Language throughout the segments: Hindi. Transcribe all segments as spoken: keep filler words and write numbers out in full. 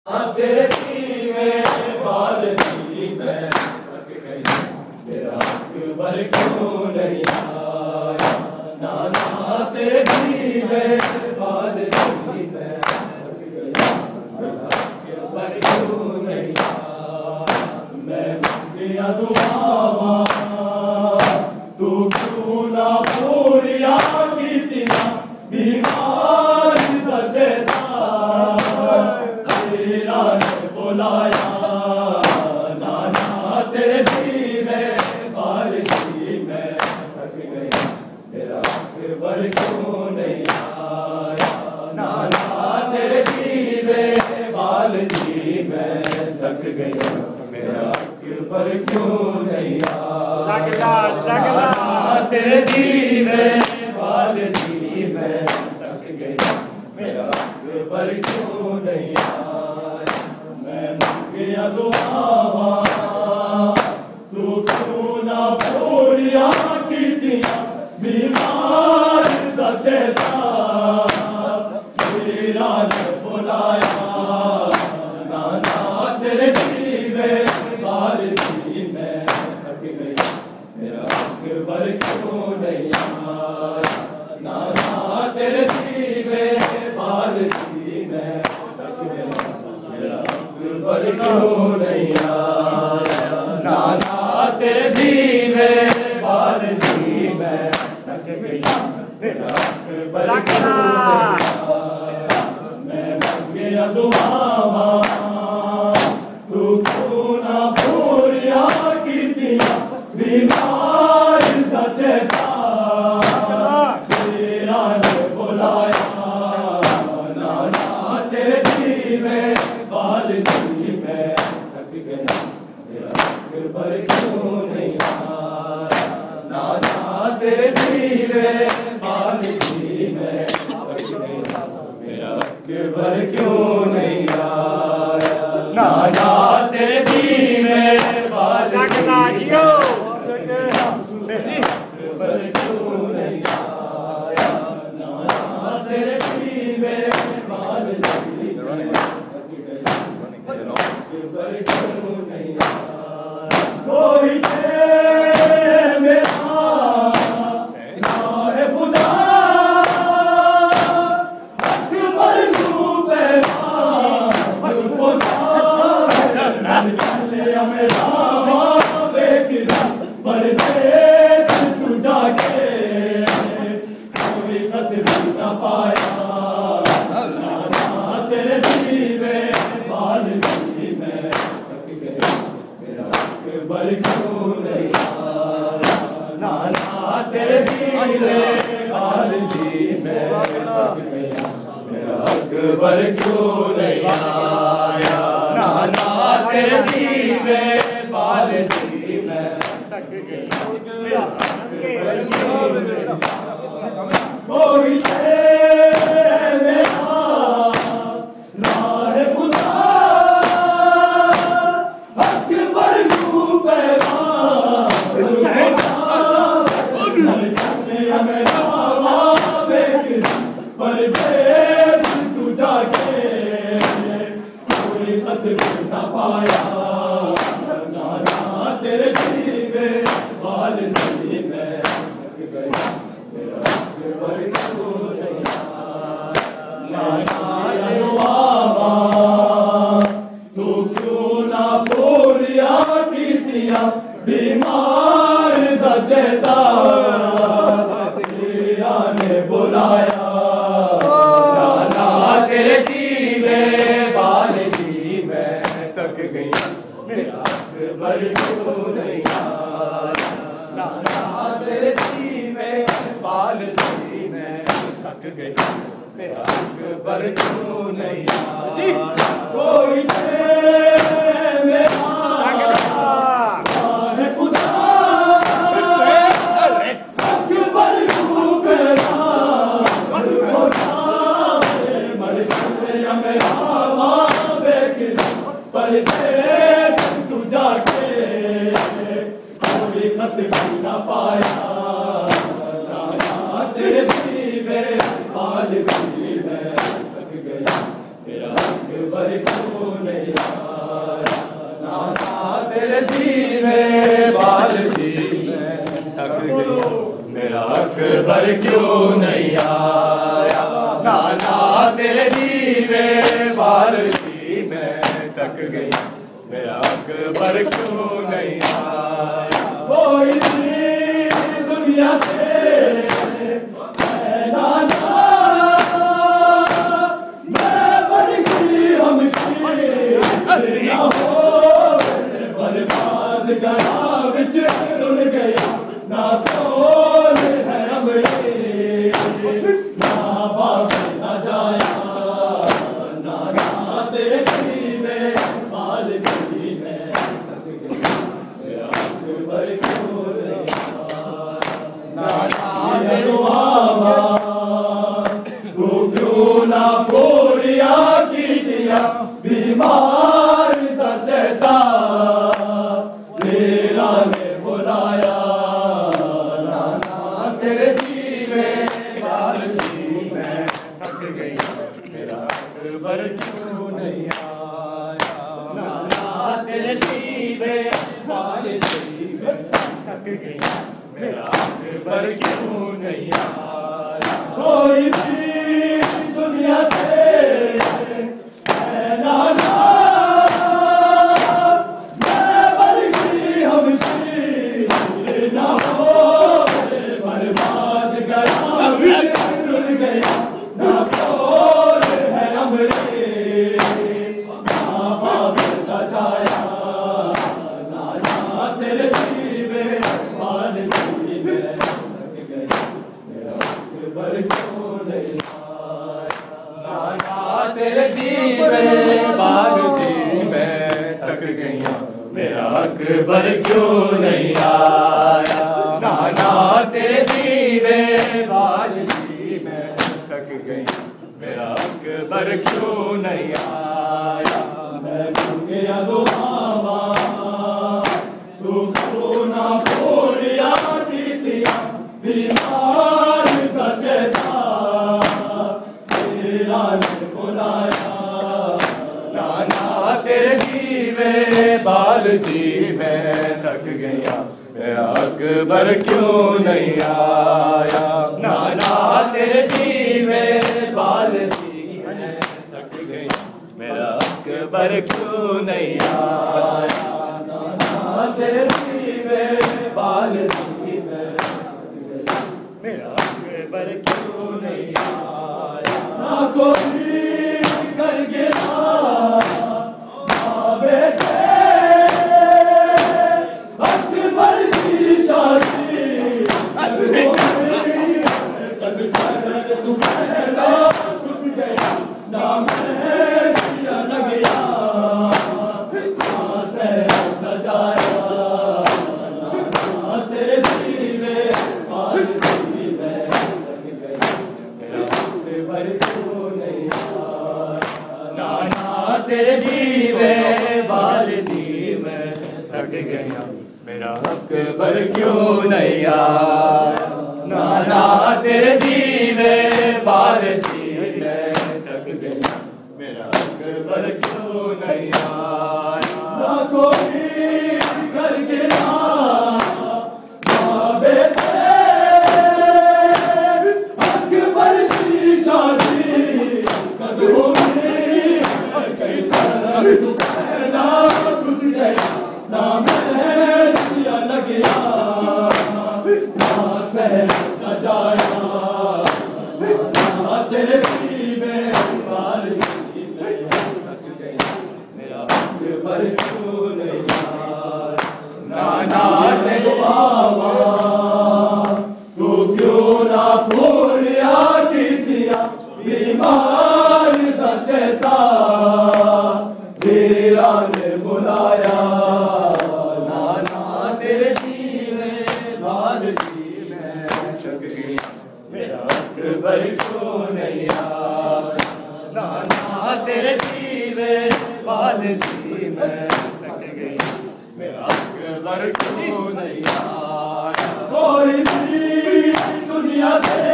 तेरे दीवे बाल दी मैं थक गई, तेरा अकबर क्यों नहीं आया। नाना तेरे दीवे बाल दी मैं थक गई, तेरा अकबर क्यों नहीं आया। मैं मंगिया दुआवा तू क्यों ना पूरिया की दिया, बीमार बचेता तेरा ने बुलाया। नाना तेरे दीवे बाल दी मैं थक गई, तेरा अकबर क्यों नहीं आया। नाना तेरे दीवे बाल दी मैं थक गई, मेरा अकबर क्यों नहीं आया। तेरे दीवे बाल दी मैं थक गई, मेरा अकबर क्यों नहीं आया। मैं मंगिया दुआवा तू क्यों ना पूरिया की दिया, बीमार दा चेता तेरा ने बुलाया। नाना तेरे दीवे बाल दी मैं थक गई, मेरा अकबर क्यों नहीं आया। नाना तेरे दीवे बाल दी मैं थक गई, मेरा अकबर क्यों नहीं आया। नाना तेरे दीवे बाल दी मैं थक गई, मेरा अकबर क्यों नहीं आया। मैं मंगिया दुआवा तू क्यों ना पूरिया की दिया, बीमार दा चेता तेरा ने बुलाया। नाना तेरे दीवे बाल दी मैं थक गई, तेरा अकबर क्यों नहीं आया। नाना तेरे दीवे बाल दी मैं थक गई, मेरा अकबर क्यों नहीं आया। नाना तेरे दीवे बाल दी अकबर क्यों नहीं आया। नाना तेरे दीवे बाल दी मैं थक गई, तेरा अकबर क्यों नहीं आया। कोई थे मेरा नाहे खुदा, अकबर क्यों पैगाम खुदा चले मेरा बेकिरा परदेश तू जाके कोई कदर न पाया। नाना तेरे दीवे बाल दी मैं थक गई, मेरा अकबर क्यों नहीं आया। नाना तेरे दीवे बाल दी मैं थक गई, मेरा अकबर क्यों नहीं आया। नाना तेरे दीवे बाल दी मैं थक गई, मेरा अकबर क्यों नहीं आया। कोई मेरा नाहे खुदा, अकबर क्यों पैगाम परदेश तू जाके कोई कदर न पाया। नाना तेरे दीवे बाल दी मैं थक गई, मेरा अकबर क्यों नहीं आया। नाना दुआवा तू क्यों ना पूरिया की दिया, बीमार दा चेता तेरा ने बुलाया। नाना तेरे दीवे बाल दी मैं थक गई, मेरा अकबर क्यों नहीं आया। नाना तेरे दीवे बाल दी मैं थक गई, मेरा अकबर क्यों नहीं आया। कोई परदेश तू जाके कोई खत न पाया। नाना तेरे दीवे बाल दी मैं थक गई, तेरा अकबर क्यों नहीं आया, नाना तेरे दीवे बाल जी मैं थक गया, मेरा अकबर क्यों नहीं आया, नाना तेरे दीवे बाल जी मैं थक गया, मेरा अकबर क्यों नहीं आया। कोई दुनिया से नाना मैं बन गई हम ना हो बर्बाद गया बिच रुल गया, ना कौन है हमरे ना बाप ना जाया, नाना तेरे दीवे बाल जी मैं थक गया, मेरा अकबर क्यों नहीं आया, नाना तेरे बाबा तू क्यों ना पूरिया की दिया बीमार दा चेता, मेरा ने बुलाया, नाना तेरे दीवे बाल जी मैं थक गई, मेरा अकबर क्यों नहीं आया, नाना तेरे दीवे बाल जी मैं थक गई, मेरा अकबर क्यों नहीं आया। कोई भी दुनिया से नाना मैं बन गई हम ना हो बर्बाद गया रुल गया, ना कौन है हमरे ना बाप ना जाया, नाना तेरे दीवे बाल जी मैं थक गया, मेरा अकबर क्यों नहीं आया, नाना तेरे दीवे बाल जी मैं थक गया, मेरा अकबर क्यों नहीं आया, नाना तेरे दीवे बाल जी मैं थक गई, मेरा अकबर क्यों नहीं आया। मैं सुन गया दुआवा तू क्यों ना पूरिया की दिया बीमार का चेता, तेरा ने बुलाया, नाना तेरे दीवे बाल जी मैं थक गया, मेरा अकबर क्यों नहीं आया, नाना तेरे दीवे बाल जी मैं थक गया, मेरा अकबर क्यों नहीं आया, नाना तेरे दीवे बाल जी मैं थक गया, मेरा अकबर क्यों नहीं आया। ना कोई कर गिरा बेटे अकबर की शादी चंद चरण तू पहला घुस गया, ना मैं दिया न गया, ना से सजाया, ना तेरे दीवे बाल जी मैं थक गया, मेरा अकबर क्यों नहीं आया, नाना तेरे दीवे बाल जी मैं थक गया, मेरा अकबर क्यों नहीं आया, नाना तेरे दीवे बाल जी मैं थक गया, मेरा अकबर क्यों नहीं आया। ना कोई घर गिरा ना बेटे अकबर की शादी कद होगी, कई तरह तू पहला घुस गया, ना मैं दिया न गया, ना से सजाया, ना तेरे दीवे बाल जी मैं थक गया, मेरा अकबर क्यों नहीं आया, नाना तेरे बाबा तू क्यों ना पूरिया की दिया बीमार दा चेता, तेरा ने बुलाया, नाना तेरे दीवे बाल जी मैं थक गया, मेरा अकबर क्यों नहीं आया, नाना तेरे दीवे बाल जी मैं थक गया, मेरा अकबर क्यों नहीं आया। कोई भी दुनिया से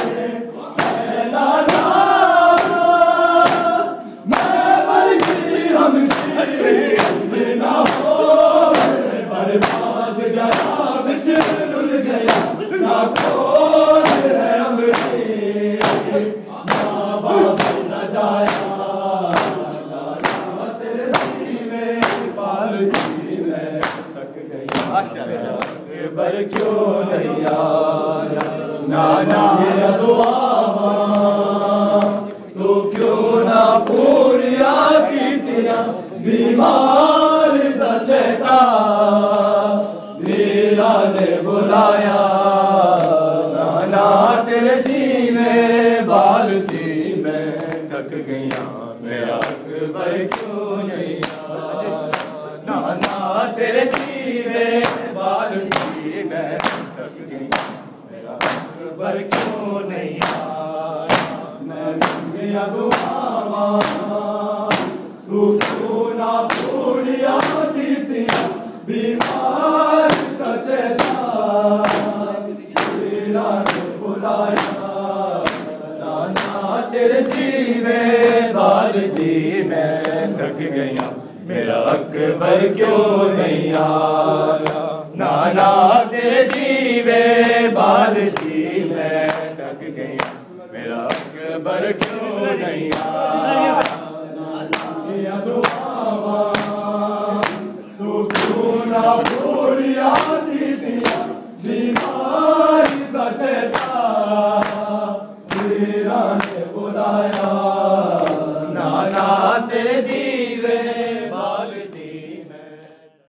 नाना मैं बन गई पर क्यों नहीं आया। नाना मेरा दुआ तू क्यों ना पूरिया कीतियां बीमार दा चेता वीरा ने बुलाया। नाना तेरे जीवे बाल दी मैं थक गया मेरा अकबर क्यों नहीं आया। नाना तेरे जीवे बाल दी मैं थक गया मेरा अकबर क्यों नहीं आया। मैं गया दुआवा तू क्यों ना पूरिया कीतियां बीमार का चेता वीरा ने बुलाया। नाना तेरे जीवे बाल दी मैं थक गया मेरा अकबर क्यों नहीं आया। नाना तेरे जीवे बाल दी मैं थक गया मेरा अकबर क्यों नहीं आया। नाना दुआ तू क्यों ना पूरिया